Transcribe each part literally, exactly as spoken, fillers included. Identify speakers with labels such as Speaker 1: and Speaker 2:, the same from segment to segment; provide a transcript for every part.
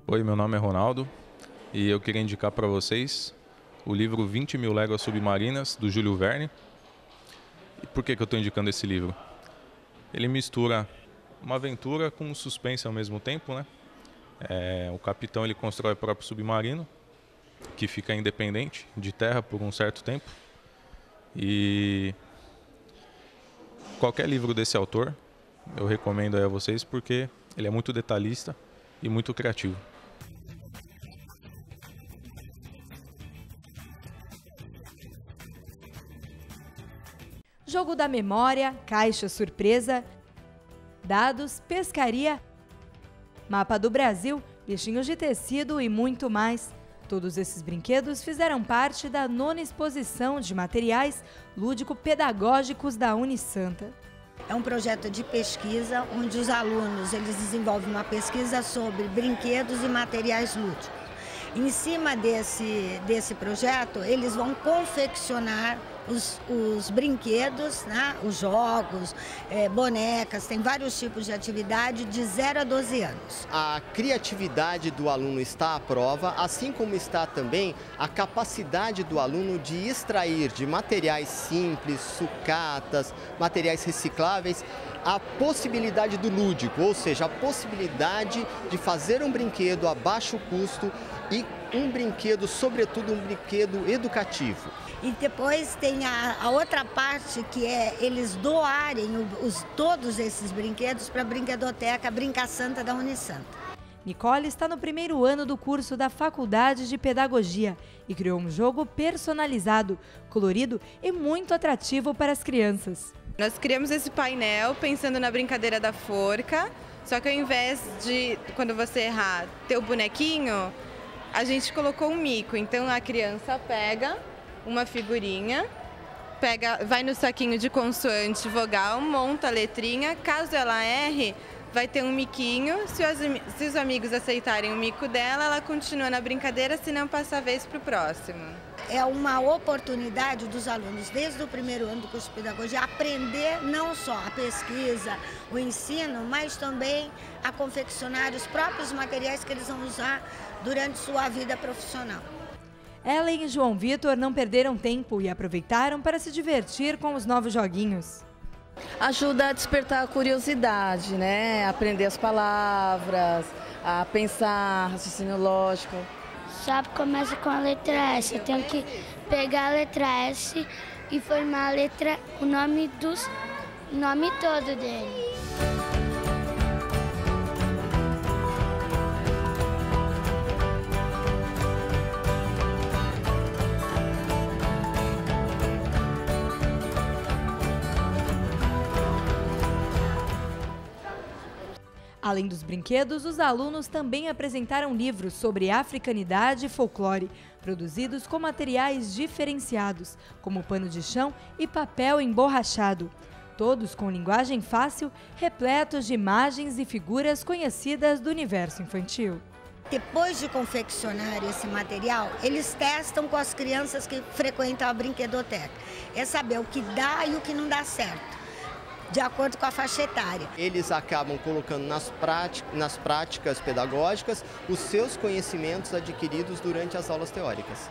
Speaker 1: Oi, meu nome é Ronaldo e eu queria indicar para vocês o livro vinte mil Léguas Submarinas, do Júlio Verne. E por que que eu estou indicando esse livro? Ele mistura uma aventura com um suspense ao mesmo tempo, né? É, o capitão ele constrói o próprio submarino, que fica independente de terra por um certo tempo. E qualquer livro desse autor eu recomendo aí a vocês porque ele é muito detalhista e muito criativo.
Speaker 2: Jogo da memória, caixa surpresa, dados, pescaria, mapa do Brasil, bichinhos de tecido e muito mais. Todos esses brinquedos fizeram parte da nona exposição de materiais lúdico-pedagógicos da Unisanta.
Speaker 3: É um projeto de pesquisa onde os alunos eles desenvolvem uma pesquisa sobre brinquedos e materiais lúdicos. Em cima desse, desse projeto, eles vão confeccionar os, os brinquedos, né? Os jogos, é, bonecas, tem vários tipos de atividade de zero a doze anos.
Speaker 4: A criatividade do aluno está à prova, assim como está também a capacidade do aluno de extrair de materiais simples, sucatas, materiais recicláveis, a possibilidade do lúdico, ou seja, a possibilidade de fazer um brinquedo a baixo custo e um brinquedo, sobretudo um brinquedo educativo.
Speaker 3: E depois tem a, a outra parte que é eles doarem os, todos esses brinquedos para a Brinquedoteca Brinca Santa da Unisanta.
Speaker 2: Nicole está no primeiro ano do curso da Faculdade de Pedagogia e criou um jogo personalizado, colorido e muito atrativo para as crianças.
Speaker 5: Nós criamos esse painel pensando na brincadeira da forca, só que ao invés de, quando você errar, ter o bonequinho, a gente colocou um mico. Então a criança pega uma figurinha, pega, vai no saquinho de consoante vogal, monta a letrinha, caso ela erre, vai ter um miquinho. Se os, se os amigos aceitarem o mico dela, ela continua na brincadeira, se não passa a vez para o próximo.
Speaker 3: É uma oportunidade dos alunos, desde o primeiro ano do curso de pedagogia, aprender não só a pesquisa, o ensino, mas também a confeccionar os próprios materiais que eles vão usar durante sua vida profissional.
Speaker 2: Ellen e João Vitor não perderam tempo e aproveitaram para se divertir com os novos joguinhos.
Speaker 6: Ajuda a despertar a curiosidade, né? Aprender as palavras, a pensar, raciocínio lógico.
Speaker 7: Só começa com a letra S. Eu tenho que pegar a letra S e formar a letra, o nome dos, o nome todo dele.
Speaker 2: Além dos brinquedos, os alunos também apresentaram livros sobre africanidade e folclore, produzidos com materiais diferenciados, como pano de chão e papel emborrachado. Todos com linguagem fácil, repletos de imagens e figuras conhecidas do universo infantil.
Speaker 3: Depois de confeccionar esse material, eles testam com as crianças que frequentam a brinquedoteca. É saber o que dá e o que não dá certo, de acordo com a faixa etária.
Speaker 4: Eles acabam colocando nas, nas práticas pedagógicas os seus conhecimentos adquiridos durante as aulas teóricas.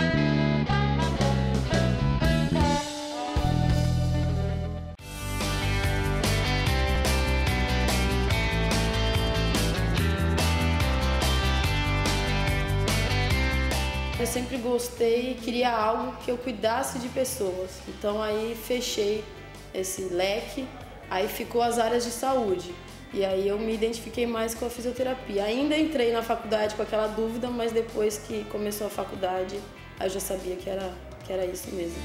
Speaker 8: Eu sempre gostei e queria algo que eu cuidasse de pessoas, então aí fechei esse leque, aí ficou as áreas de saúde. E aí eu me identifiquei mais com a fisioterapia. Ainda entrei na faculdade com aquela dúvida, mas depois que começou a faculdade, eu já sabia que era, que era isso mesmo.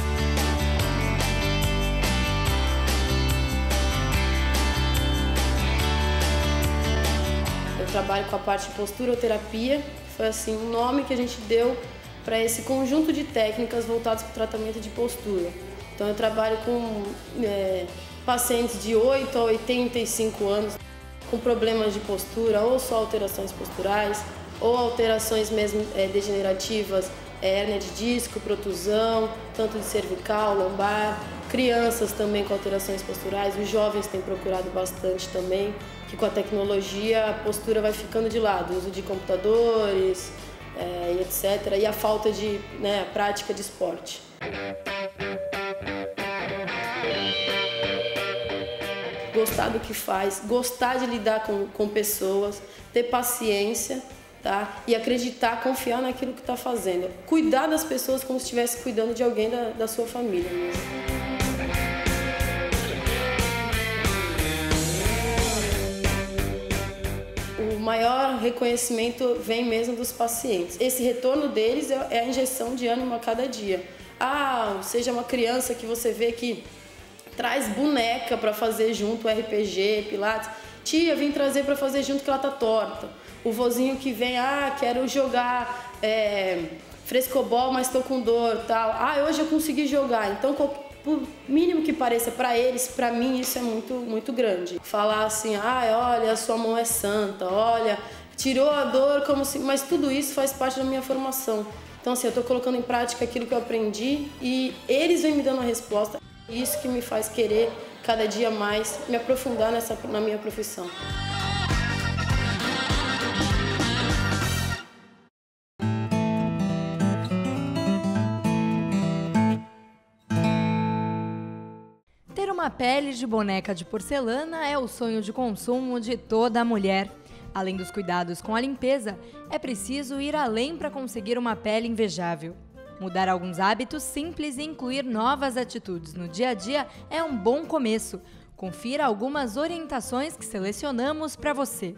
Speaker 8: Eu trabalho com a parte de posturoterapia, foi assim um nome que a gente deu para esse conjunto de técnicas voltadas para o tratamento de postura. Então eu trabalho com é, pacientes de oito a oitenta e cinco anos com problemas de postura, ou só alterações posturais, ou alterações mesmo é, degenerativas, é, hérnia de disco, protusão, tanto de cervical, lombar, crianças também com alterações posturais, os jovens têm procurado bastante também. que com a tecnologia a postura vai ficando de lado, o uso de computadores, é, e etcétera, e a falta de, né, a prática de esporte. Gostar do que faz, gostar de lidar com, com pessoas, ter paciência, tá? E acreditar, confiar naquilo que está fazendo. Cuidar das pessoas como se estivesse cuidando de alguém da, da sua família mesmo. O maior reconhecimento vem mesmo dos pacientes. Esse retorno deles é a injeção de ânimo a cada dia. Ah, seja uma criança que você vê que traz boneca para fazer junto, R P G, Pilates. Tia, vim trazer para fazer junto que ela tá torta. O vozinho que vem, ah, quero jogar é, frescobol, mas estou com dor, tal. Ah, hoje eu consegui jogar. Então, por mínimo que pareça para eles, para mim isso é muito, muito grande. Falar assim, ah, olha, a sua mão é santa, olha, tirou a dor, como se... mas tudo isso faz parte da minha formação. Então, assim, eu estou colocando em prática aquilo que eu aprendi e eles vêm me dando a resposta. Isso que me faz querer cada dia mais me aprofundar nessa, na minha profissão.
Speaker 2: Ter uma pele de boneca de porcelana é o sonho de consumo de toda mulher. Além dos cuidados com a limpeza, é preciso ir além para conseguir uma pele invejável. Mudar alguns hábitos simples e incluir novas atitudes no dia a dia é um bom começo. Confira algumas orientações que selecionamos para você.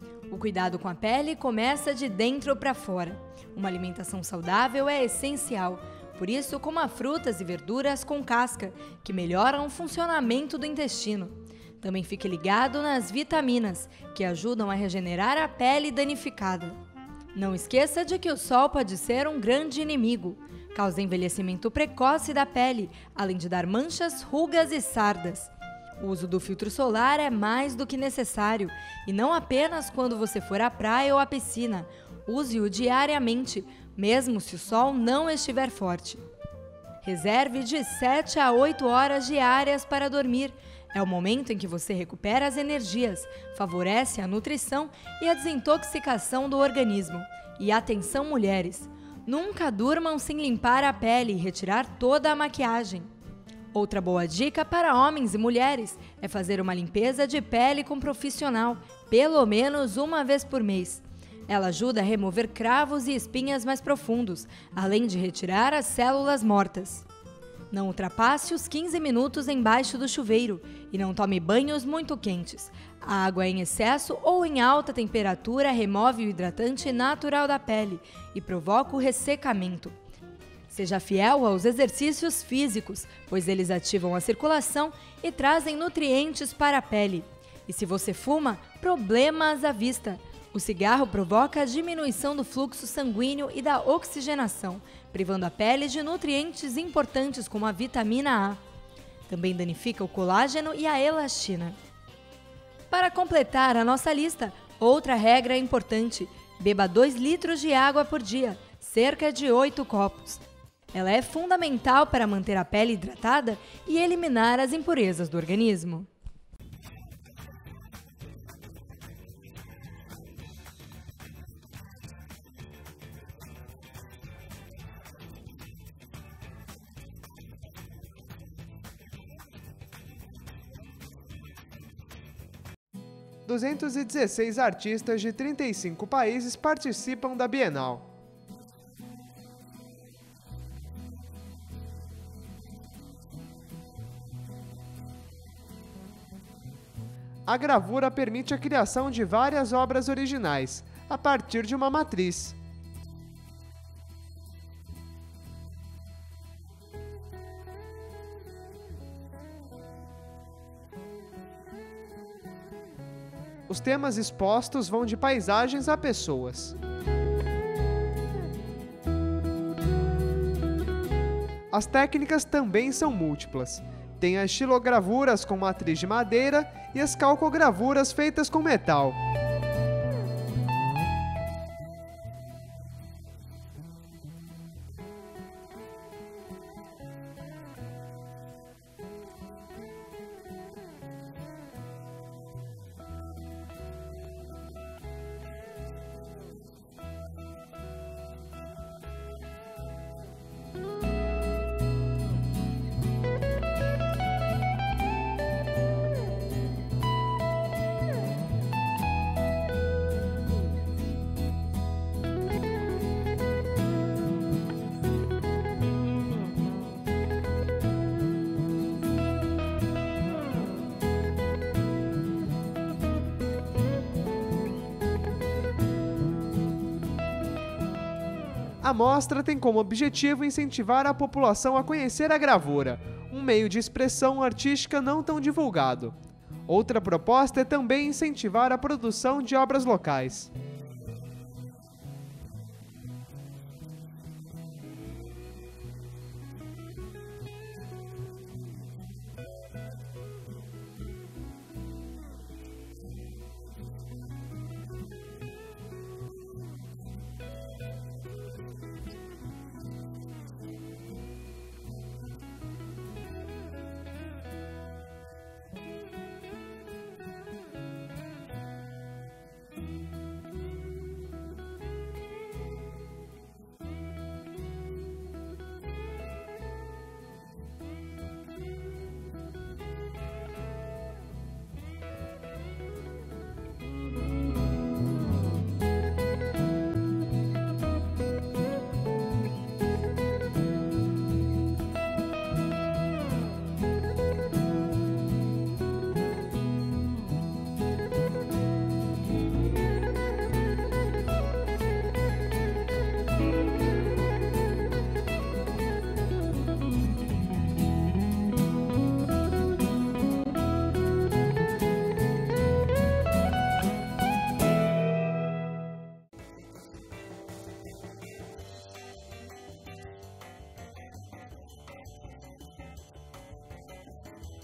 Speaker 2: O cuidado com a pele começa de dentro para fora. Uma alimentação saudável é essencial. Por isso, coma frutas e verduras com casca, que melhoram o funcionamento do intestino. Também fique ligado nas vitaminas, que ajudam a regenerar a pele danificada. Não esqueça de que o sol pode ser um grande inimigo. Causa envelhecimento precoce da pele, além de dar manchas, rugas e sardas. O uso do filtro solar é mais do que necessário, e não apenas quando você for à praia ou à piscina. Use-o diariamente, mesmo se o sol não estiver forte. Reserve de sete a oito horas diárias para dormir. É o momento em que você recupera as energias, favorece a nutrição e a desintoxicação do organismo. E atenção, mulheres! Nunca durmam sem limpar a pele e retirar toda a maquiagem. Outra boa dica para homens e mulheres é fazer uma limpeza de pele com profissional, pelo menos uma vez por mês. Ela ajuda a remover cravos e espinhas mais profundos, além de retirar as células mortas. Não ultrapasse os quinze minutos embaixo do chuveiro e não tome banhos muito quentes. A água em excesso ou em alta temperatura remove o hidratante natural da pele e provoca o ressecamento. Seja fiel aos exercícios físicos, pois eles ativam a circulação e trazem nutrientes para a pele. E se você fuma, problemas à vista. O cigarro provoca a diminuição do fluxo sanguíneo e da oxigenação, privando a pele de nutrientes importantes como a vitamina A. Também danifica o colágeno e a elastina. Para completar a nossa lista, outra regra importante: beba dois litros de água por dia, cerca de oito copos. Ela é fundamental para manter a pele hidratada e eliminar as impurezas do organismo.
Speaker 9: duzentos e dezesseis artistas de trinta e cinco países participam da Bienal. A gravura permite a criação de várias obras originais, a partir de uma matriz. Os temas expostos vão de paisagens a pessoas. As técnicas também são múltiplas. Tem as estilogravuras com matriz de madeira e as calcogravuras feitas com metal. A mostra tem como objetivo incentivar a população a conhecer a gravura, um meio de expressão artística não tão divulgado. Outra proposta é também incentivar a produção de obras locais.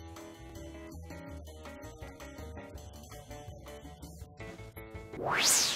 Speaker 2: What?